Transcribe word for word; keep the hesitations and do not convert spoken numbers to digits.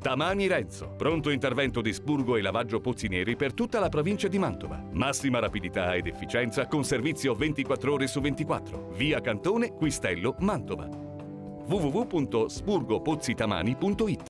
Tamani Renzo, pronto intervento di Spurgo e lavaggio Pozzi neri per tutta la provincia di Mantova. Massima rapidità ed efficienza con servizio ventiquattro ore su ventiquattro. Via Cantone, Quistello, Mantova. w w w punto spurgo pozzi tamani punto it